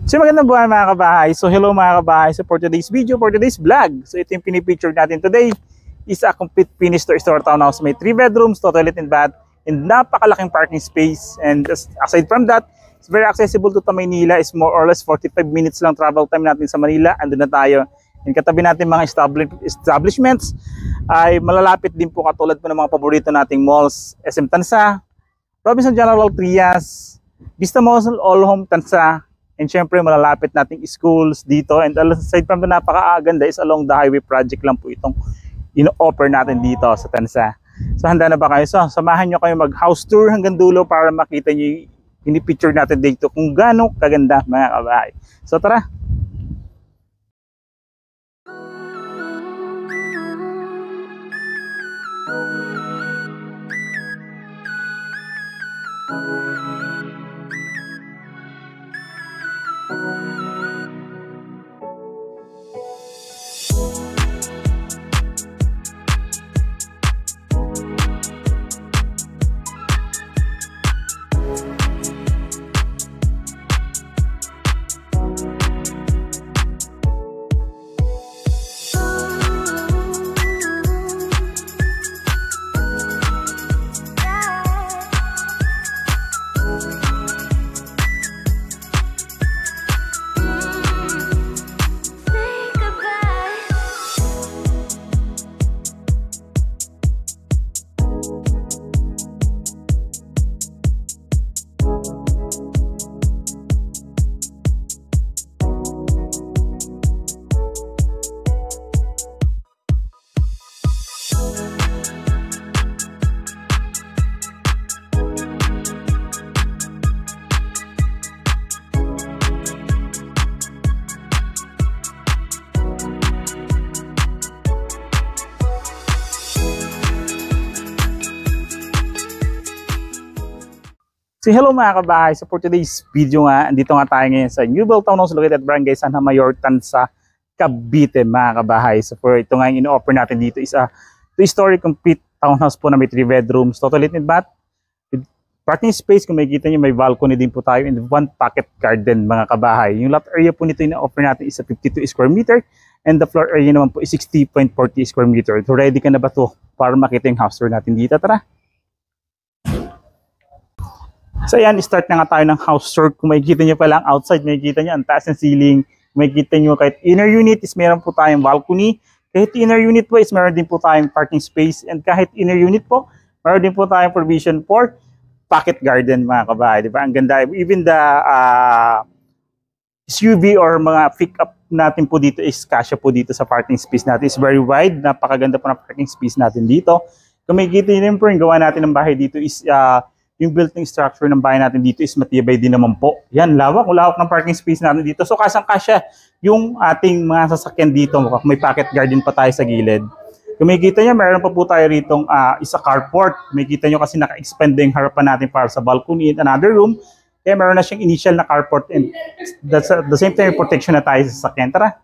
So magandang buhay mga kabahay. So hello mga kabahay. So for today's video, for today's vlog. So ito yung pinipicture natin today is a complete finished store townhouse. May 3 bedrooms, toilet and bath, and napakalaking parking space. And aside from that, it's very accessible to Maynila. It's more or less 45 minutes lang travel time natin sa Manila. Andun na tayo. And katabi natin mga establishments ay malalapit din po katulad po ng mga paborito nating malls. SM Tansa, Robinson General Trias, Vista Mall, All Home Tansa, and syempre malalapit nating schools dito. And aside from the napakaganda is along the highway project lang po itong ino-offer natin dito sa Tansa. So handa na ba kayo? So samahan nyo kayo mag house tour hanggang dulo para makita nyo yung picture natin dito kung gaano kaganda mga kabahay. So tara! So hello mga kabahay, so for today's video nga, andito nga tayo ngayon sa Newbell Townhouse located at Barangay San Mayor, Tansa, Cavite mga kabahay. So for ito nga yung in-offer natin dito is a 2-story complete townhouse po na may 3 bedrooms, toilet and bath, with parking space. Kung makikita nyo may balcony din po tayo and 1 pocket garden mga kabahay. Yung lot area po nito in-offer natin is a 52 square meter and the floor area naman po is 60.40 square meter. So ready ka na ba to para makita yung house tour natin dito? Tara! So ayan, start na nga tayo ng house tour. Kung makikita nyo pa lang outside, makikita nyo ang taas ng ceiling. Kung makikita nyo kahit inner unit is meron po tayong balcony. Kahit inner unit po is meron din po tayong parking space. And kahit inner unit po, meron din po tayong provision for pocket garden mga kabahay. Diba? Ang ganda. Even the SUV or mga pick-up natin po dito is kasya po dito sa parking space natin. It's very wide. Napakaganda po ng parking space natin dito. Kung makikita nyo po yung gawa natin ng bahay dito is yung built-in structure ng bahay natin dito is matibay din naman po. Yan, lawak ng parking space natin dito. So kasang-kasya yung ating mga sasakyan dito. May pocket garden pa tayo sa gilid. Kung makikita nyo, meron pa po tayo rito isa carport. Makikita nyo kasi naka-expand yung harapan natin para sa balcony and another room. Kaya meron na siyang initial na carport and that's at the same time protection na tayo sa sasakyan. Tara!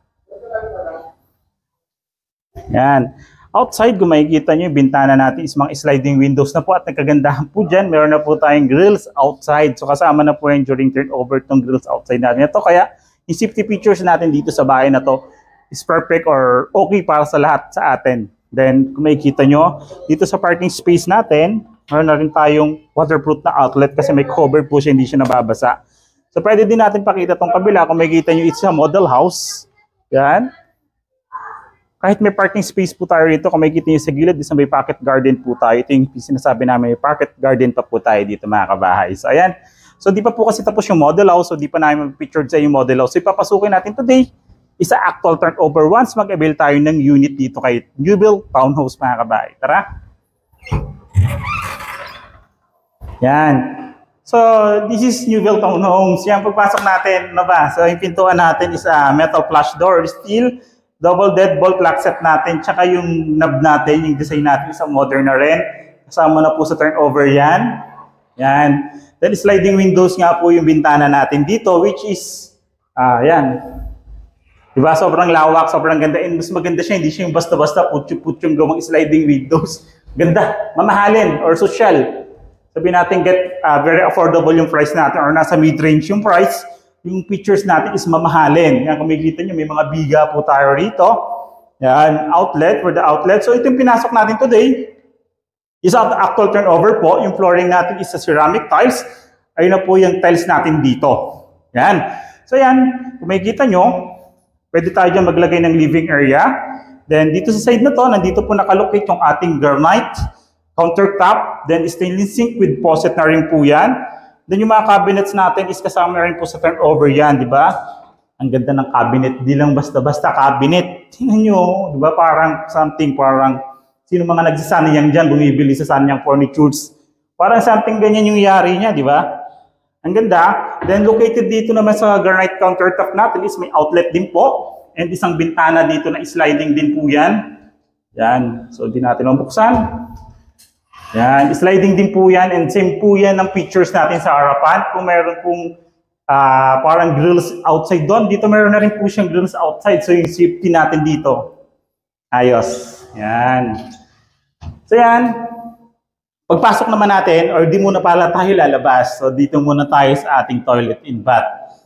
Yan. Outside, kung makikita nyo, yung bintana natin is mga sliding windows na po at nagkagandahan po dyan. Meron na po tayong grills outside. So kasama na po yan during turnover itong grills outside natin. Ito kaya, yung safety features natin dito sa bahay na to is perfect or okay para sa lahat sa atin. Then, kung makikita nyo, dito sa parking space natin, meron na rin tayong waterproof na outlet kasi may cover po siya, hindi siya nababasa. So pwede din natin pakita itong kabila. Kung makikita nyo, it's a model house. Yan. Kahit may parking space po tayo rito, kung makikita nyo sa gilid, isa may pocket garden po tayo. Ito yung sinasabi namin, may pocket garden pa po tayo dito mga kabahay. So ayan. So di pa po kasi tapos yung model house, so di pa namin pictured sa yung model house. So ipapasukin natin today, isa actual turnover once mag-avail tayo ng unit dito kay Newbell Townhouse mga kabahay. Tara! Yan. So this is Newbell Townhomes. Yan, pagpasok natin, ano ba? So yung pintuan natin is a metal flush door, steel, double deadbolt lock set natin, tsaka yung knob natin, yung design natin sa modern na rin. Kasama na po sa turnover yan. Yan. Then sliding windows nga po yung bintana natin dito, which is, yan. Diba? Sobrang lawak, sobrang ganda. And mas maganda siya, hindi siya yung basta-basta putyo-putyong gawang sliding windows. Ganda, mamahalin or social. Sabihin natin get very affordable yung price natin or nasa mid-range yung price. yung pictures natin is mamahalin. Yan, kung makikita nyo, may mga biga po tayo rito. Yan, outlet, for the outlet. So ito yung pinasok natin today. Is at actual turnover po. Yung flooring natin is sa ceramic tiles. Ayun na po yung tiles natin dito. Yan. So yan, kung makikita nyo, pwede tayo dyan maglagay ng living area. Then dito sa side na to, nandito po nakalocate yung ating granite countertop. Then stainless sink with faucet na rin po yan. Then yung mga cabinets natin is kasama rin po sa turnover yan, di ba? Ang ganda ng cabinet, di lang basta-basta cabinet. Tingnan nyo, di ba? Parang something, parang sino mga nagsasanayang dyan, bumibili sa sanayang furnitures. Parang something ganyan yung yari niya, di ba? Ang ganda. Then located dito naman sa granite countertop natin is may outlet din po. And isang bintana dito na sliding din po yan. Yan. So, di natin mabuksan. Yan, sliding din po yan and same po yan ng pictures natin sa harapan. Kung meron pong parang grills outside doon, dito meron na rin po siyang grills outside. So yung safety natin dito, ayos. Yan. So yan, pagpasok naman natin, or di muna pala tayo lalabas. So dito muna tayo sa ating toilet and bath.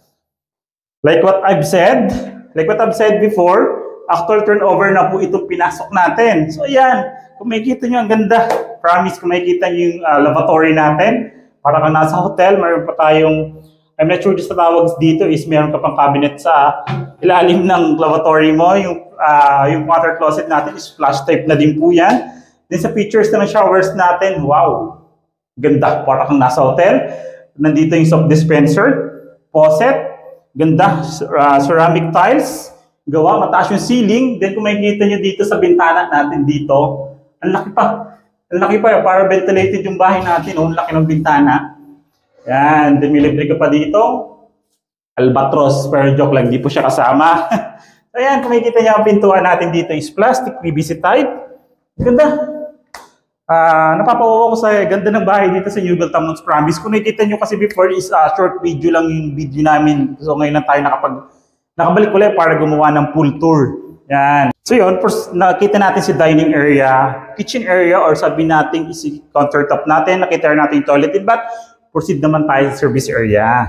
Like what I've said before, actual turnover na po itong pinasok natin. So yan, kung makikita nyo, ang ganda. Promise, kung makikita nyo yung lavatory natin, para kang nasa hotel, mayroon pa tayong, I'm not sure sa tawag dito is meron ka pang cabinet sa ilalim ng lavatory mo. Yung water closet natin is flush type na din po yan. Then sa pictures na ng showers natin, wow, ganda, para kang nasa hotel. Nandito yung soap dispenser, faucet, ganda, ceramic tiles, gawa, mataas yung ceiling. Then kung makikita nyo dito sa bintana natin dito, ang laki pa. Ang laki pa, para ventilated yung bahay natin. Oh, ang laki ng bintana. Yan, then may libre ka pa dito. Albatros, pero joke lang, di po siya kasama. So yan, kung makikita nyo ang pintuan natin dito is plastic, PVC type. Ganda. Napapawawa ko sa ganda ng bahay dito sa Newville Tamon's Promise. Kung nakikita nyo kasi before is short video lang yung video namin. So ngayon lang tayo nakabalik ulit para gumawa ng full tour. Yan. So yun, first, nakita natin si dining area, kitchen area, or sabi natin is countertop natin. Nakita natin yung toilet and bath. Proceed naman tayo sa service area.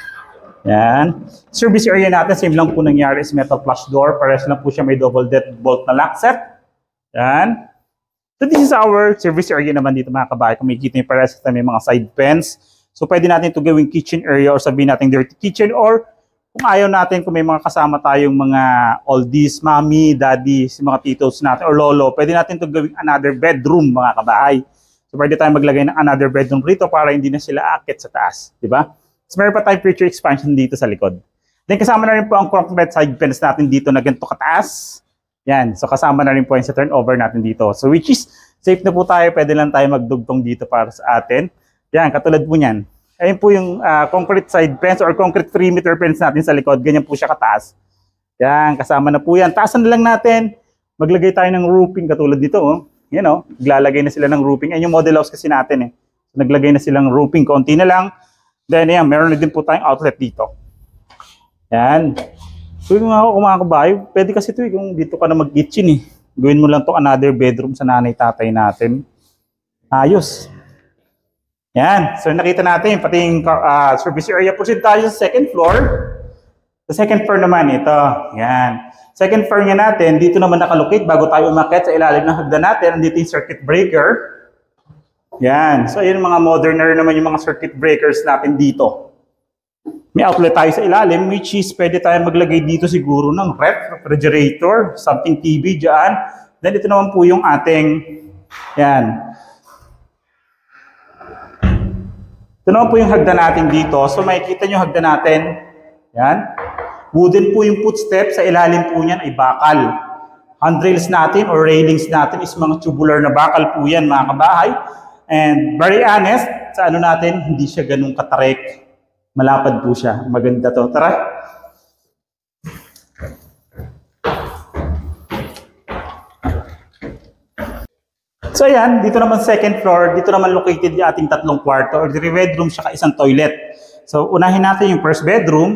Yan. Service area natin, same lang po nangyari is metal flush door. Pares lang po siya may double deadbolt na lock set. Yan. So this is our service area naman dito mga kabahay. Kung makikita nyo pares may mga side fence. So pwede natin ito gawing kitchen area or sabihin natin dirty kitchen, or kung ayaw natin, kung may mga kasama tayong mga oldies, mommy, daddy, mga titos natin, or lolo, pwede natin ito gawing another bedroom, mga kabahay. So, pwede tayo maglagay ng another bedroom rito para hindi na sila akit sa taas. Diba? So, meron pa tayong future expansion dito sa likod. Then, kasama na rin po ang concrete side fence natin dito na ganito kataas. Yan. So, kasama na rin po yung sa turnover natin dito. So, which is, safe na po tayo. Pwede lang tayo magdugtong dito para sa atin. Yan, katulad po niyan. Ayun po yung concrete side fence or concrete perimeter fence natin sa likod. Ganyan po siya kataas. Yan, kasama na po yan. Taasan na lang natin. Maglagay tayo ng roofing katulad dito. Oh. Yan o, naglalagay na sila ng roofing. Ayun yung model house kasi natin eh. So, naglagay na silang roofing. Konti na lang. Then yan, meron na din po tayong outlet dito. Yan. So yung mga kabayo, pwede kasi ito eh. Kung dito ka na mag-kitchen eh. Gawin mo lang to another bedroom sa nanay-tatay natin. Ayos. Yan. So nakita natin pati yung service area. Proceed tayo sa second floor. Sa second floor naman ito. Yan. Second floor nga natin, dito naman nakalocate bago tayo umakyat sa ilalim ng hagdan natin. Dito yung circuit breaker. Yan. So yun mga moderner naman yung mga circuit breakers natin dito. May outlet tayo sa ilalim, which is pwede tayo maglagay dito siguro ng refrigerator, something TV dyan. Then ito naman po yung ating, yan. Ito naman po yung hagdan natin dito. So makikita nyo hagdan natin. Yan. Wooden po yung footstep. Sa ilalim po niyan ay bakal. Handrails natin or railings natin is mga tubular na bakal po yan mga kabahay. And very honest, sa ano natin, hindi siya ganun katarik. Malapad po siya. Maganda to. Tara. So ayan, dito naman second floor, dito naman located yung ating tatlong kwarto or 3 bedroom saka isang toilet. So unahin natin yung first bedroom.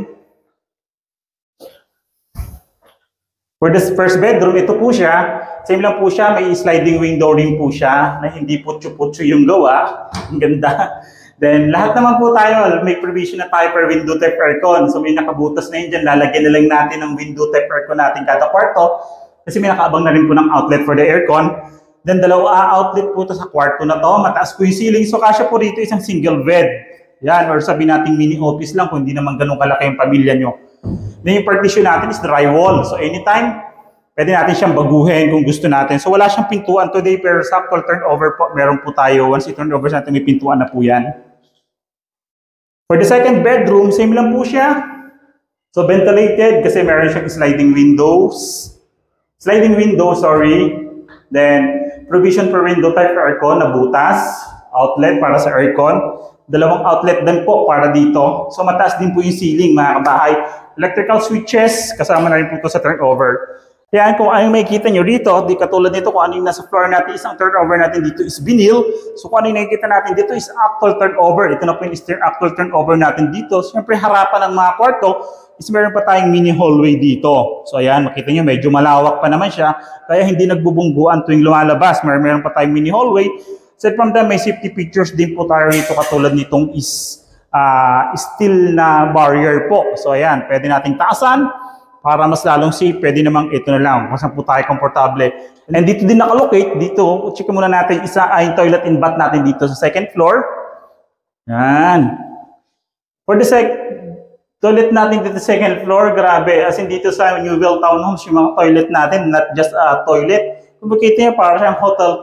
For this first bedroom, ito po siya. Same lang po siya, may sliding window rin po siya na hindi putyo-putyo yung gawa. Ang ganda. Then, lahat naman po tayo, may provision na tayo per window type aircon. So, may nakabutas na yun dyan. Lalagyan na lang natin ng window type aircon natin kada kwarto. Kasi may nakaabang na rin po ng outlet for the aircon. Then, dalawa outlet po ito sa kwarto na to. Mataas po yung ceiling. So, kasya po rito isang single bed. Yan, or sabi natin mini office lang kung hindi naman ganun kalaki yung pamilya nyo. Then, yung partition natin is drywall. So, anytime, pwede natin siyang baguhin kung gusto natin. So, wala siyang pintuan today, pero sa actual turnover po, meron po tayo. Once i-turnover natin, may pintuan na po yan. For the second bedroom, same lang po siya. So, ventilated kasi meron siyang sliding windows. Sliding window, sorry. Then, provision for window type aircon na butas. Outlet para sa aircon. Dalawang outlet din po para dito. So, mataas din po yung ceiling, mga kabahay. Electrical switches, kasama na rin po ito sa turnover. Kaya kung ano yung makikita nyo dito, di katulad nito kung ano yung nasa floor natin, isang turnover natin dito is vinyl. So kung ano yung nakikita natin dito is actual turnover. Ito na po yung actual turnover natin dito. Siyempre harapan ng mga kwarto is meron pa tayong mini hallway dito. So ayan, makita nyo medyo malawak pa naman siya. Kaya hindi nagbubungguan tuwing lumalabas. Meron pa tayong mini hallway. Aside from that, may safety features din po tayo rito katulad nitong is steel na barrier po. So ayan, pwede nating taasan. Para mas lalong safe, pwede namang ito na lang. Kung saan po tayo komportable. And dito din nakalocate, dito, check muna natin, isa ay toilet and bath natin dito sa second floor. Yan. For the toilet natin dito sa second floor, grabe. As in dito sa Newville Townhomes, yung mga toilet natin, not just a toilet. Kung makita nyo, para siyang hotel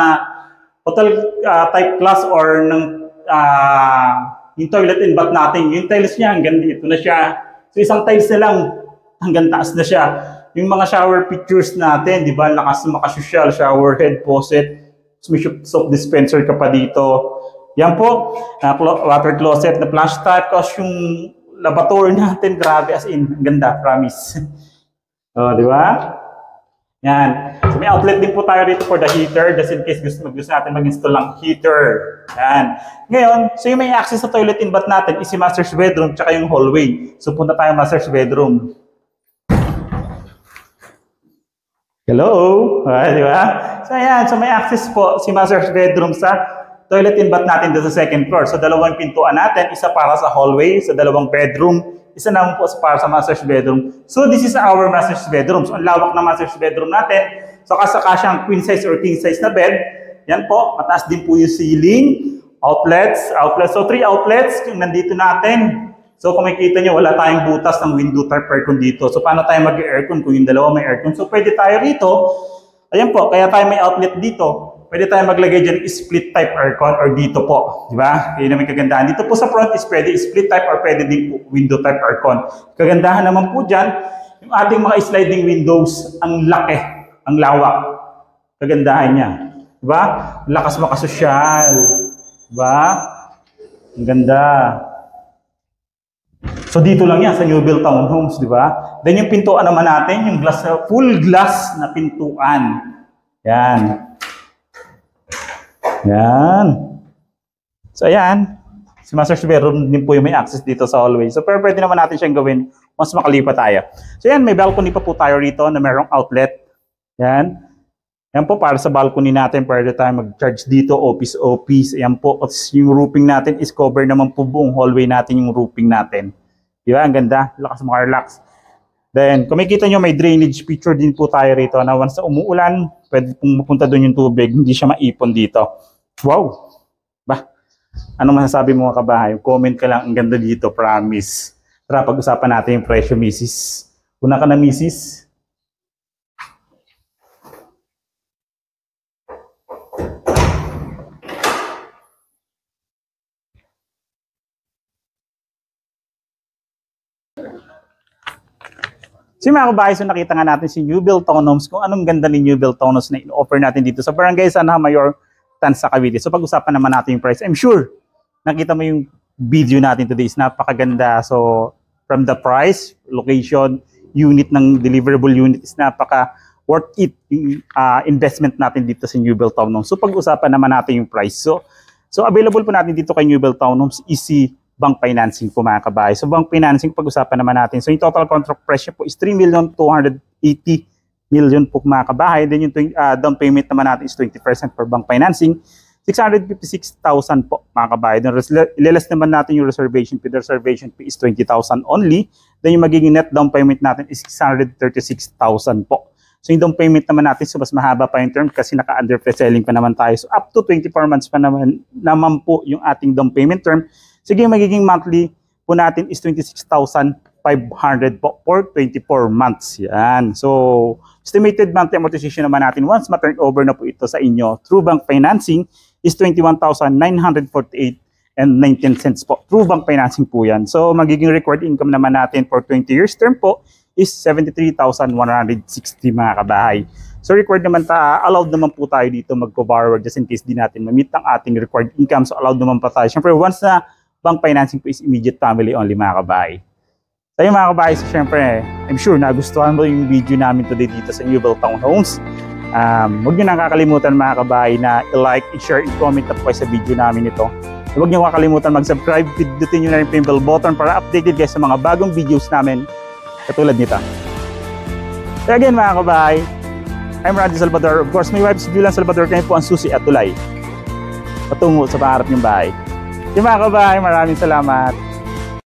type class or ng yung toilet and bath natin. Yung tiles niya, hanggang dito na siya. So isang tiles na lang, hanggang taas na siya. Yung mga shower pictures natin, di ba, makasosyal, shower head, faucet, may soap dispenser ka pa dito. Yan po, water closet na flush type, kasi yung lavatory natin, grabe, as in, ganda, promise. O, di ba? Yan. So, may outlet din po tayo dito for the heater, just in case gusto natin mag-install ng heater. Yan. Ngayon, so yung may access sa toilet and bath natin is yung master's bedroom, tsaka yung hallway. So, punta tayo master's bedroom. Hello? Di ba? So, ayan. So, may access po si master's bedroom sa toilet and bath natin doon sa second floor. So, dalawang pintuan natin. Isa para sa hallway, sa dalawang bedroom. Isa naman po para sa master's bedroom. So, this is our master's bedroom. So, ang lawak na master's bedroom natin. So, kasaka siyang queen size or king size na bed. Yan po. Mataas din po yung ceiling. Outlets. So, 3 outlets yung nandito natin. So, kung makikita nyo, wala tayong butas ng window type aircon dito. So, paano tayo mag-aircon kung yung dalawa may aircon? So, pwede tayo rito. Ayan po, kaya tayo may outlet dito. Pwede tayo maglagay dyan split type aircon or dito po. Di ba? Kaya naman kagandahan. Dito po sa front is pwede split type or pwede din po window type aircon. Kagandahan naman po dyan, yung ating mga sliding windows, ang laki, ang lawak. Kagandahan niya. Di ba? Lakas makasosyal. Di ba? Ang ganda. So dito lang yan sa Newville Townhomes, di ba? Then yung pintuan naman natin, yung glass, full glass na pintuan. Yan. Yan. So ayan, si master's bedroom din po yung may access dito sa hallway. So pero pwede naman natin siyang gawin once makalipat tayo. So yan, may balcony pa po tayo rito na merong outlet. Yan. Yan po para sa balcony natin, pwede tayo mag-charge dito, office. Yan po, yung roofing natin is cover naman po buong hallway natin yung roofing natin. Di ba? Ang ganda. Lakas maka-relax. Then, kung makikita nyo, may drainage feature din po tayo rito na once na umuulan, pwede pong mapunta doon yung tubig, hindi siya maipon dito. Wow! Ba? Anong masasabi mo mga kabahay? Comment ka lang, ang ganda dito, promise. Tara, pag-usapan natin yung presyo, misis. Una ka na, misis. So mga kabahay, so nakita nga natin si Newville Townhomes, kung anong ganda ni Newville Townhomes na in-offer natin dito sa Barangay San Mayor, Tansa, Cavite. So pag-usapan naman natin yung price. I'm sure, nakita mo yung video natin today is napakaganda. So from the price, location, unit ng deliverable unit is napaka worth it yung investment natin dito sa Newville Townhomes. So pag-usapan naman natin yung price. So available po natin dito kay Newville Townhomes, easy bank financing po mga kabahay. So bank financing, pag-usapan naman natin. So yung total contract presyo po is 3,280,000,000 po mga kabahay. Then yung down payment naman natin is 20% for bank financing. 656,000 po mga kabayan. Ilelas naman natin yung reservation fee. The reservation fee is 20,000 only. Then yung magiging net down payment natin is 636,000 po. So yung down payment naman natin, so mas mahaba pa yung term kasi naka-under pre-selling pa naman tayo. So up to 24 months pa naman po yung ating down payment term. Sige, yung magiging monthly po natin is 26,500 po for 24 months. Yan. So estimated monthly amortization naman natin once ma-turn over na po ito sa inyo through bank financing is 21,948 and 19 cents po. Through bank financing po yan. So magiging required income naman natin for 20 years term po is 73,160 mga kabahay. So required naman allowed naman po tayo dito magpo-borrower just in case di natin ma-meet ang ating required income. So allowed naman pa tayo. Siyempre once na bank financing po is immediate family only mga kabahay. So yung mga kabahay, so siyempre I'm sure nagustuhan mo yung video namin today dito sa Newville Townhomes. Huwag nyo nang kakalimutan mga kabahay na i-like, i-share, i-comment na po kayo sa video namin ito. Huwag nyo kakalimutan mag-subscribe, pindutin nyo na yung bell button para updated guys sa mga bagong videos namin katulad nito. So again mga kabahay, I'm Randy Salvador. Of course, my wife si Julian Salvador. Kayo po ang susi at tulay patungo sa pangarap niyong bahay. Yung mga kabahay, maraming salamat.